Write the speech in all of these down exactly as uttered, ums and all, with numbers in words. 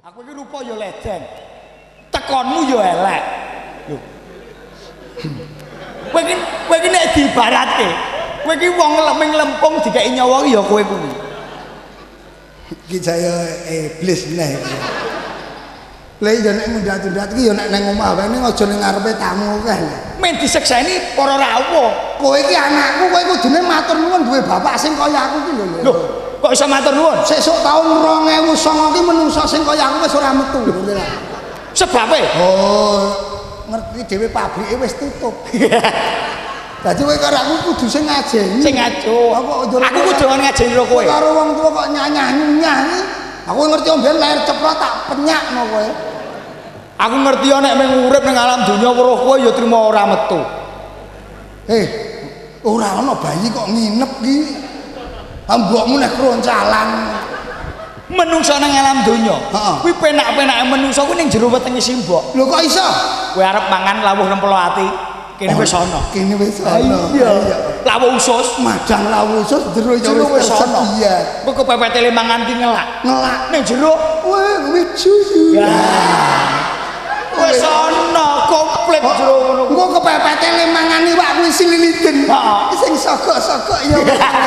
Aku iki rupa ya leden. Tekonmu ya elek. Lho. Kowe iki kowe iki nek diibaratke, kowe iki wong leming lempung dikeki nyawa ya kowe kuwi. Iki jaya iblis neh. Lah ya nek mundat-mundat iki ya nek nang omah wae ning aja ning ngarepe tamu akeh. Men disekseni para rawuh. Kowe iki anakku, kowe kudune matur nuwun duwe bapak sing kaya aku iki lho. Lho, kok iso matur nuwun? Sesuk taun dua ribu sembilan iki menungso sing kaya aku wis ora metu. Sebabe? Oh, ngerti dhewe pabrike wis tutup. Dadi kowe karo aku kudu sing ngajeni. Sing ngajo. Aku kudu ngajeni karo kowe. Karo wong tuwa kok nyanyah-nyanyah iki. Aku ngerti omben lahir ceprot tak penyakno kowe. Aku ngerti nek mung urip ning alam donya weruh kowe ya trimo ora metu. Eh, ora ana bayi kok nginep iki. Ambokmu nek kroncalan. Menungso nang alam donya. Kuwi penak-penake menungso kuwi ning jero wetenge simbok. Lho kok iso? Kowe arep mangan lawuh nempel ati. Kene wis ana. Kene wis ana. Iya. Lawuh usus, madang lawuh usus jero jero wis ana. Iya. Kowe kepepete le mangan ki ngelak. Ngelak ning jero. Wah, wis susu. Wis ana komplit jero ngono. Engko kepepete le mangan iwak kuwi sililiten. Heeh. Sing sogok-sogok ya.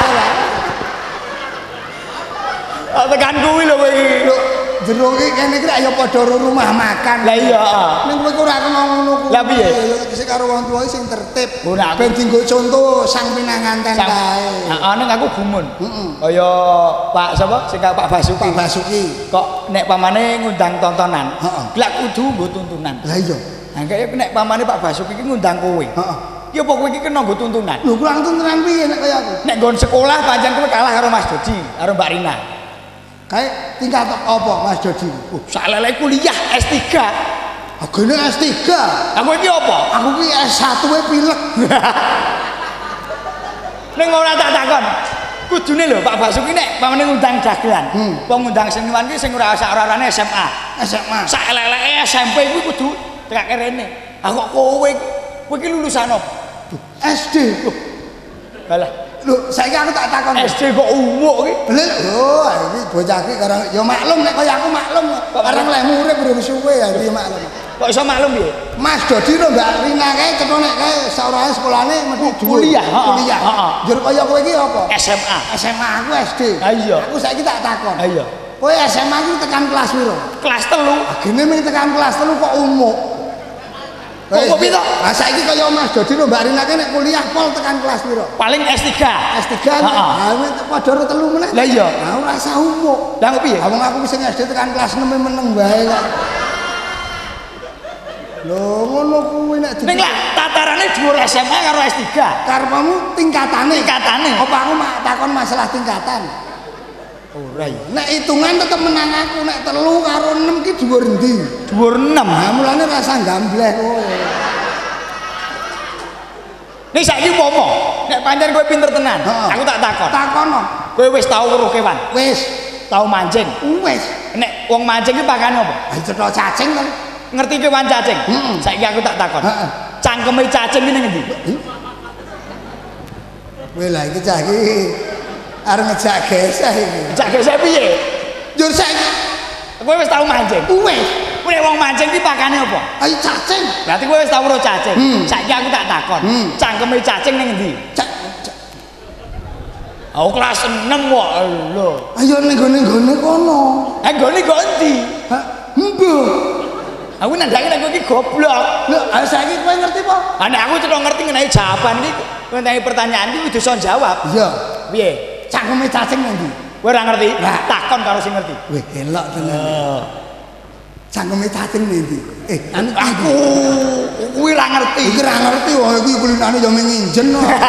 Ah tekan kuwi lho kowe iki. Lho, jero iki kene iki ya padha rumah makan. Lah iya, heeh. Ning kowe ora kena ngono kuwi. Lah piye? Sing karo wong tuwa sing tertib. Ora ben dienggo contoh sang pinanganten kae. Heeh, ning aku gumun. Heeh. Kaya Pak sapa? Sing Pak Basuki. Pak Basuki. Kok nek pamane ngundang tontonan, Heeh. lak kudu nggo tuntunan. Lah iya. Nah, kaya nek pamane Pak Basuki iki ngundang kowe. Heeh. Ya apa kowe iki kena nggo tuntunan? Lho kurang tuntunan piye nek kaya aku? Nek nggon sekolah pancen kowe kalah karo Mas Dodi, karo Mbak Rina. Kayak tingkat apa Mas Dodi? Uh, salele kuliah S tiga. Agene S tiga. Aku iki apa? Aku ki S satu wae pilek. Ning ora tak takon. Kudune lho Pak Basuki nek pamane ngundang dagelan. Hmm. Wong ngundang seniman ki sing ora sak-orane S M A. S M A. Sak elek-eleke S M P kuwi kudu tekake rene. Ah kok kowe kowe iki lulusan apa? S D. Halah, Lho, saiki aku tak takon. S D kok umuk iki? Lho, iki bocah iki karo ya maklum nek kaya aku maklum. Kareng leh urip urip suwe ya iki maklum. Kok iso maklum piye? Mas Dodi ro Mbak Rina kae cetha nek kae saurane sekolahane mesti kuliah, kuliah. Heeh. Jur kaya kowe iki apa? S M A. S M A aku S D. Ha iya. Aku saiki tak takon. Ha iya. Kowe S M A iki tekan kelas piro? Kelas telu. Agene mung tekan kelas telu kok umuk. Kok piye to? Lah saiki kaya Mas Dodi ro Mbak Rina kae nek kuliah pol tekan kelas piro? Paling S tiga. S tiga. Ha padha ro telu meneh. Lah iya. Ha ora usah umuk. Lah kok piye? Wong aku wis S D tekan kelas enam meneng wae kok. Lho ngono kuwi nek Ning lak tatarane dhuwur S M A karo S tiga. karepmu tingkatane. Tingkatane. Apa aku mak takon masalah tingkatan? Ora iya. Nek hitungan tetep menang aku nek telu karo enam ki dhuwur endi? Dhuwur enam. Nah, mulane rasa gambleh kowe. Ning saiki umpama nek pancen kowe pinter tenan, Heeh. aku tak takon. Takono. Kowe wis tau weruh kewan? Wis, Tau mancing? wis. Nek wong mancing ki pakane apa? Ayo cetha cacing to. Ngerti kewan cacing? Heeh. Saiki aku tak takon. Heeh. Cangkeme cacing ki ning endi? Kowe lah iki cah iki arep ngejak geseh iki. Jak gesek piye? Jur saiki Kowe wis tau mancing? wis. Kowe nek wong mancing ki pakane apa? Ayo cacing. Berarti kowe wis tau weruh cacing. Hmm. Saiki aku tak takon. Hmm. Cangkeme cacing ning endi? Cak. Aku kelas enam kok lho. Ayo ning gone-gone kono. Eh gone kok endi? Hah? Mbuh. Aku nandhangi nek kowe iki goblok. Lho, ayo saiki kowe ngerti apa? Ah nek aku cetha ngerti ngenai jawaban iki, ngenai pertanyaan iki kudu iso jawab. Iya. Piye? Cangkeme cacing nang ndi? Kowe ora ngerti? Lah. Takon karo sing ngerti. Wih, elok tenan. Oh. Cangkeme cacing nang ndi? Eh, anu Aku kuwi ora ngerti. iki ora ngerti wong iki kulinane ya ming injen.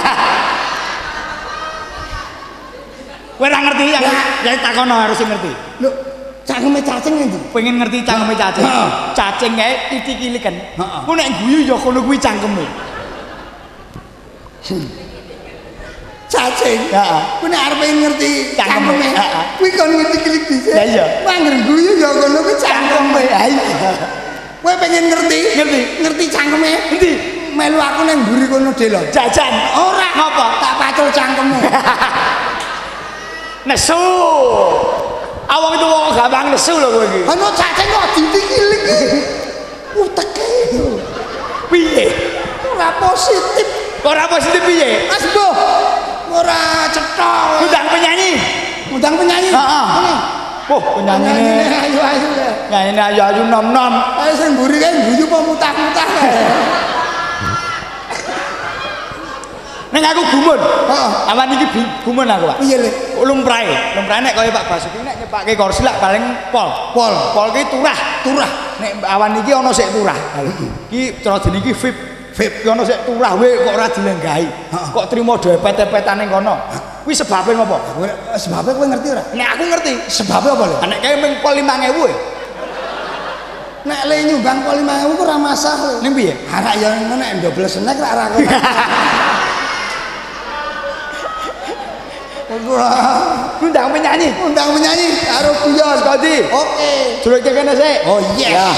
Kowe ora ngerti ya? Ya takono harus sing ngerti. Lho, cangkeme cacing nang ndi? Pengen ngerti cangkeme cacing. Heeh. Cacing kae titik-titik kan. Heeh. Ku nek guyu ya kono kuwi cangkeme. Cacing. Heeh. Ku nek arep ngerti Cangkeme. cangkeme. Heeh. Kuwi kon ngilik-ilik dhisik. Lah iya. Mangger guyu ya kono kuwi cangkeme. Ha iya. Kowe pengen ngerti? Ngerti. Ngerti cangkeme? Endi? Melu aku nang mburi kono delok. Jajan. Ora Ngopo? tak pacul cangkeme. Nesu. Awang itu wong gampang nesu lho kowe iki. Ono cacing kok ditikilik iki. Uteke itu. Piye? Ora positif. Ora positif piye? Mas Mbah. Ora cetha. Undang penyanyi. Undang penyanyi. Heeh. Oh, penyanyine ayu-ayu. Nyanyine ayu-ayu nom-nom. Ayo sing mburi kae guyu apa mutah-mutah kae. Ning aku gumun. Heeh. Awan iki gumun aku, Pak. Piye, Le? Lumrahe. Lumrahe nek kaya Pak Basuki nek nyepake kursi lak paling pol. Pol. Pol ki turah. Turah. Nek awan iki ana sik turah. Iki cara jeneng iki V I P. V I P ki ana sik turah we kok ora dilenggahi. Kok trimo depet-depetane kono. Kuwi sebabe ngopo? Sebabnya kowe ngerti ora? Nek aku ngerti. Sebabnya apa, Le? Nek kaya ming pol lima ewu e. Nek le nyumbang pol lima ewu ora masalah. Ning piye? Arak ya ngono nek double snack ra ora kok. Undang penyanyi. Undang penyanyi karo guyon. Sekali. Oke. Juluke kene sik. Oh yes. Ya.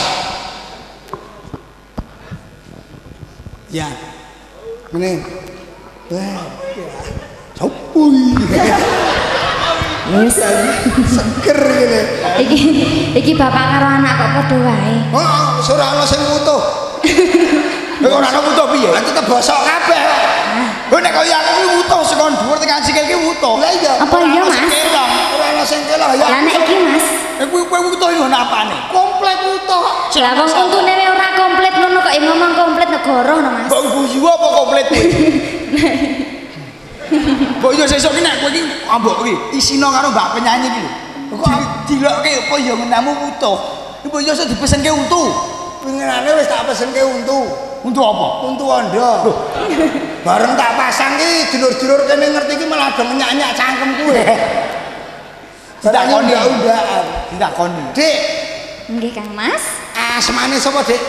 Ya. Mene. Wah. Sopuy. Wis Seger ngene. iki iki bapak karo anak kok padha wae. Heeh, wis ora ana sing utuh. Nek ora ana utuh piye? Tetep bosok kabeh. Lho nek kaya aku ki utuh sekon dhuwur tekan sikil ki utuh. Lah iya. Apa iya, Mas? Ora ana sing kelok ya. Lah nek iki, Mas. Nek kuwi kowe utuh iki ngono apane? Komplit utuh. Lah wong untune ora komplit ngono kok ngomong komplit negara ngono, Mas. Mbok guyu apa komplit kuwi? Mbok yo sesuk ki nek kowe iki ambok iki isina karo mbak penyanyi iki lho. Kok dilokke apa ya ngenamu utuh. Mbok yo iso dipesenke untu. Pinginane wis tak pesenke untu. Untu apa? Untu ondo. Bareng tak pasang ki dulur-dulur kene ngerti ki malah do nyak-nyak cangkemku. Ditakoni undak-undakan. Ditakoni. Dik, Nggih, Kang Mas. asmane sapa, Dik?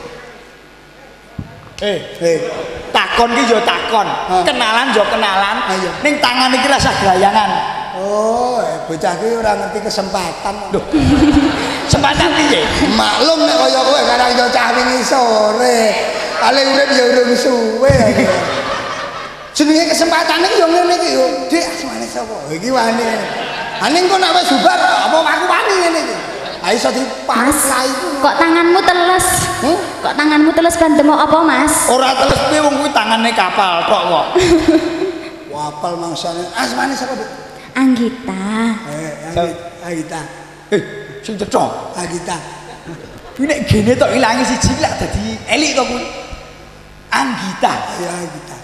Eh, Eh, takon ki yo takon. Kenalan yo kenalan. Ayo. Ning tangan iki rasa glayangan. oh, eh, bocah ki ora ngerti kesempatan. Loh. Sempatan piye? Maklum nek kaya kowe kadang yo cah wingi sore. Paling urip ya urip suwe. Jenenge kesempatan iki yo ngene iki yo. Dik, asmane sapa? Iki wani. Aning kok nek wis bubar apa aku wani ngene iki. Ha iso dipas Mas, lah iku. kok tanganmu teles? Hmm? Kok tanganmu teles kan demok apa, Mas? Ora teles piye wong kuwi tangane kapal tok kok. Wapal mangsane. Asmane sapa, Dik? Anggita. Eh, Agita. Agita. Eh, sing cetha. Agita. Kuwi nek gene tok ilange siji lak dadi elik to kuwi. Anggita. Ya Agita.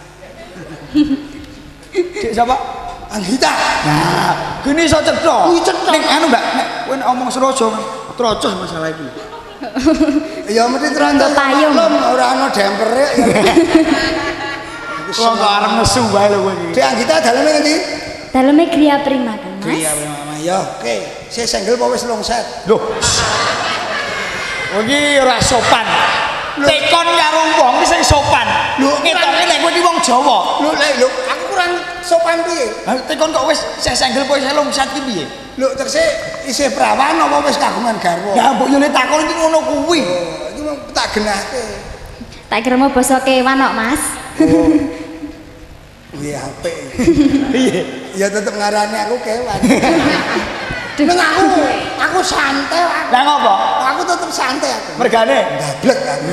Dik sapa? Anggita. Nah, gene iso cetha. Kuwi cetha. Ning anu, Mbak, nek kowe nek omong serojo, trocos masalah iki. Ya mesti terantas Payung. maklum ora ana dempere ya. Wong kok arep nesu wae lho kowe iki. Dik Anggita daleme ngendi? Daleme Gria Prima, Kang Mas. Iya, Mama. Ya, oke. Si single apa wis longset? Loh. Kowe iki ora sopan. Tekon karo wong iki sing sopan. Lho, ngetoke nek kowe iki wong Jawa. Lho, lek lho, aku kurang sopan piye? Lah tekon kok wis sing single kowe sing lomsat ki piye? Lho, tekse isih prawan apa wis kagungan garwa? Lah mbok yo nek takon iki ngono kuwi. Oh, iki mau tak genahke. Tak kira mau basa kewan kok, Mas. Oh. Iya, apik. Piye? Ya tetep ngarani aku kewan. Neng aku, aku santai aku. Lah ngopo? Aku tetep santai aku. Mergane Gablek aku.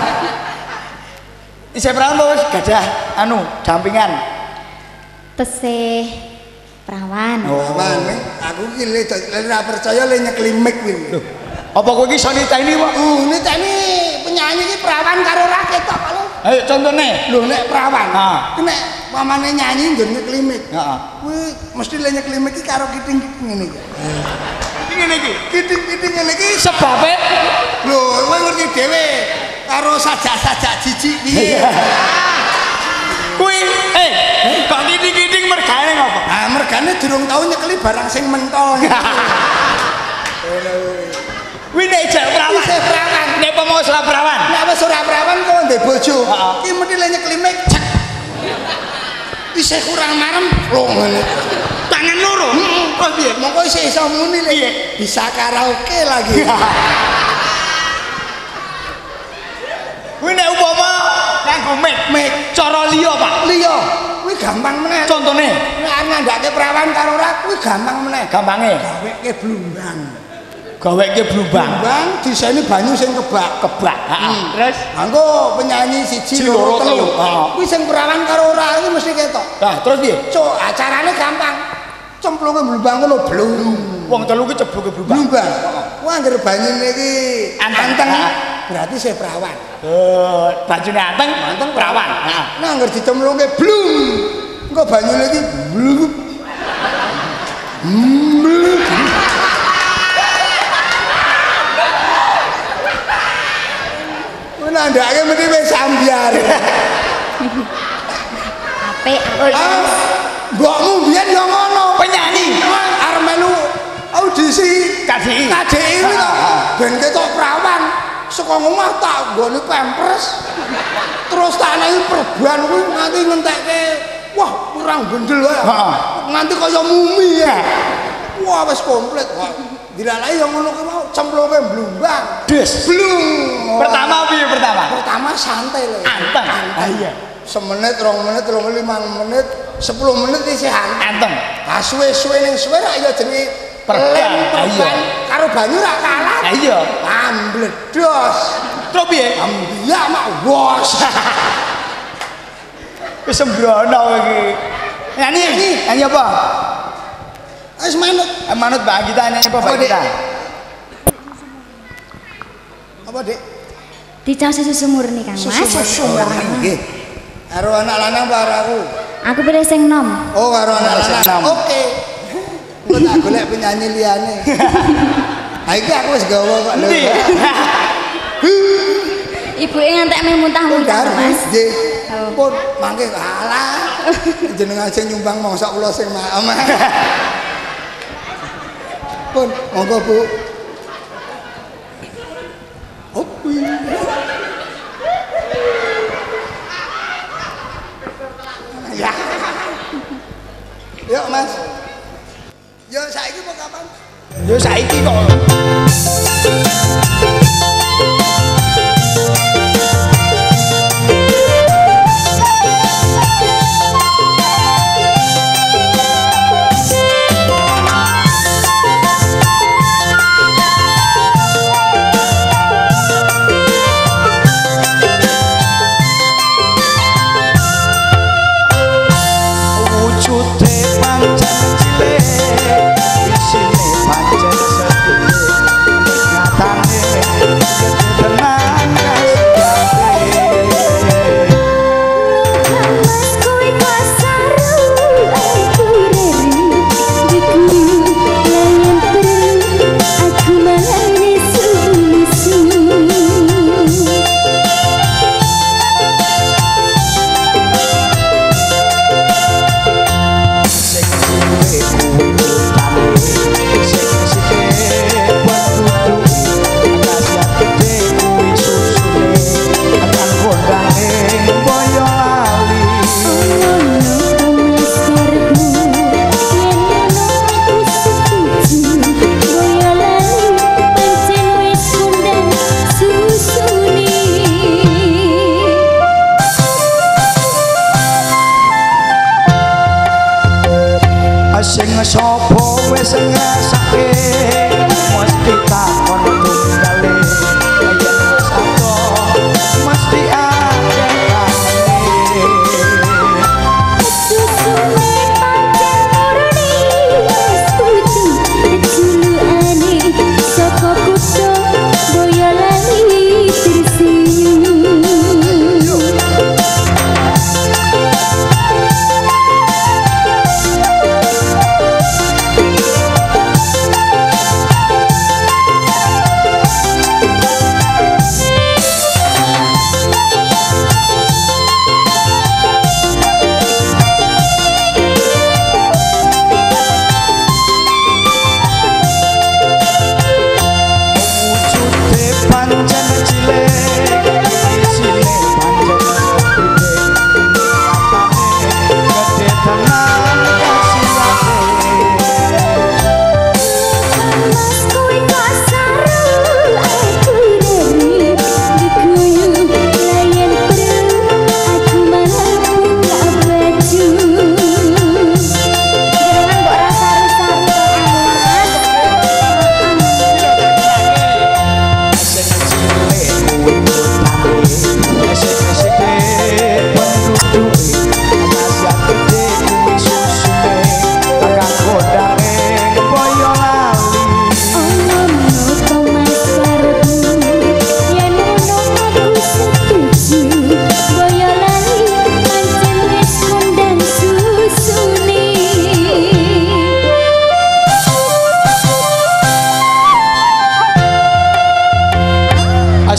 isih perawan wis gadah anu dampingan. Tesih perawan. Aman, Ning. Aku ki le ora percaya le nyeklimek kuwi. Lho, apa kowe iki iso niteni kok? Uh, niteni penyanyi ki perawan karo rakyat tok kalau. Ayo contone. Lho nek perawan. Ha. Ki nek pamane nyanyi nggon nyeklimek. Heeh. Kuwi mesti le nyeklimek ki karo kiting-kiting ngene iki. Iki ngene iki. Kiting-kiting ngene iki Sebabe lho kowe ngerti dhewe karo sajak-sajak jijik piye. kuwi eh kok kiting-kiting mergane ngopo? Ah mergane durung tau nyekeli barang sing mentol. Ngono kuwi. Kuwi nek jek perawan. Isih perawan. Nek apa mau ora perawan? Nek wis ora perawan kok ndek bojo. Heeh. Ki mesti le nyeklimek. Cek. Isih kurang marem lho ngene. Tangan loro. Kok piye? Mongko isih iso muni le. Piye? Bisa karaoke lagi. Kuwi nek upama nganggo mic, Mic. cara liya, Pak. Liya. kuwi gampang meneh. Contone nek ngandhake perawan karo ora kuwi gampang meneh. gampange Gaweke blumbang. gaweke blumbang. Blumbang diseni banyu sing kebak. Kebak. Heeh. Terus Anggo penyanyi siji loro telu. Kuwi sing perawan karo ora iki mesti ketok. nah terus piye? Cuk, acarane gampang. Cemplunge blumbang ngono blung. Wong telu ki cebluke blumbang. Blumbang. Wah anggere banyune iki Anteng. anteng. Ha. Berarti saya perawan. Eh, bajune anteng, Anteng perawan. Heeh. Nah anggere dicemplunge blung. Engko banyune iki blung. Blung. Kuwi nandhake mesti wis sambyar. Apik, apik. Ah, mbokmu biyen yo ngono. Penyanyi. Arep melu audisi K D I. K D I kuwi to. Ben ketok perawan. Saka omah tak nggone pampers. Terus tak nehi perban kuwi nganti ngentekke wah kurang bendel wae. Heeh. Nganti kaya mumi ya. Wah wis komplit. Wah, dilalahi yang ngono kuwi mau cemplunge blumbang. Des. Blung. Pertama piye pertama? Pertama santai lho. Anteng. Ah iya. Semenit, rong menit, rong lima menit, sepuluh menit isih anteng. Anteng. Ah suwe-suwe ning suwe rak ya jenenge Perban. lem Ah, iya. perban karo banyu rak kalah. Ah iya. Ambledos. Terus piye? Ya mak bos. Wis sembrono iki. Nyanyi. Nyanyi apa? Wis manut. Eh, Manut Mbak kita nyanyi apa Mbak Apa, Dik? kita? Apa, Dik? Dicas susu murni Kang Mas. Susu murni. Nggih. Karo anak lanang karo aku. Aku pilih sing nom. Oh, karo anak Sing lanang. enam. Oke. Engko tak golek penyanyi liyane. Ha iki aku wis gawa kok lho. Endi? Ibuke ngantek meh muntah-muntah Dar, Mas. nggih. Oh. Pun mangke kalah. Jenengan sing nyumbang mongso kula sing maem. Pun monggo Bu. Opi. Ya. Yuk Mas. Yo saiki mau kapan? Yo saiki kok.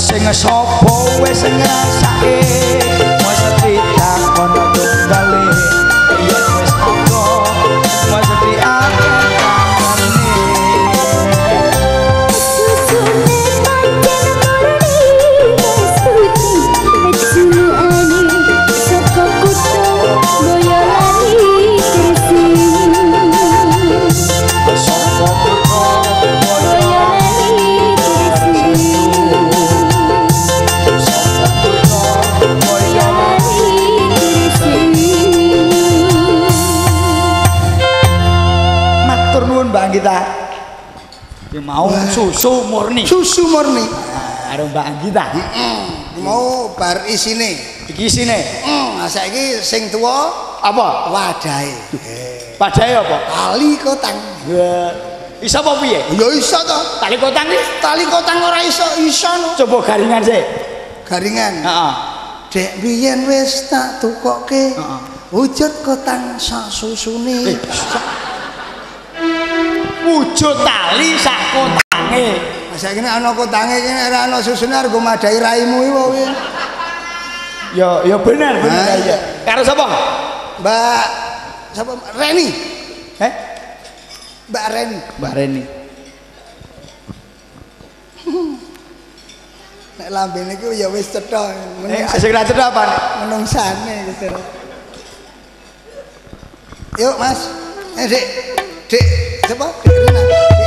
sing sapa wis ngrasake mesti takon tunggale yen wis ana mesti akeh kanane susune pancen murni masuti mecuane saka kutho Boyolali Gresik sapa kutho Boyolali matur nuwun Mbak Anggita. Ki mau susu murni. Susu murni. Karo Mbak Anggita. Mau bar isine. Iki isine. Heeh, saiki sing tuwa Apa? wadahe. Padahe apa? Tali kotang. Ya, iso apa piye? Ya iso to. Tali kotang iki Tali kotang ora iso, iso no. coba garingan sih. Garingan. Heeh. Dek biyen wis tak tukokke. Heeh. Wujud kotang sak susune. Wujud tali sak kotange. Saiki nek ana kotange iki nek ora ana susune argo madai raimu iki wae. Ya, ya bener bener Ah, ya. Karo sapa? Mbak sapa Reni? Eh? Mbak Reni. Mbak Reni. Nek lambene iki ya wis cetha. Eh, sing ra cedhak apa? Menungsane gitu. Yuk Mas. Eh Dik. Dik, siapa? Dik Rina.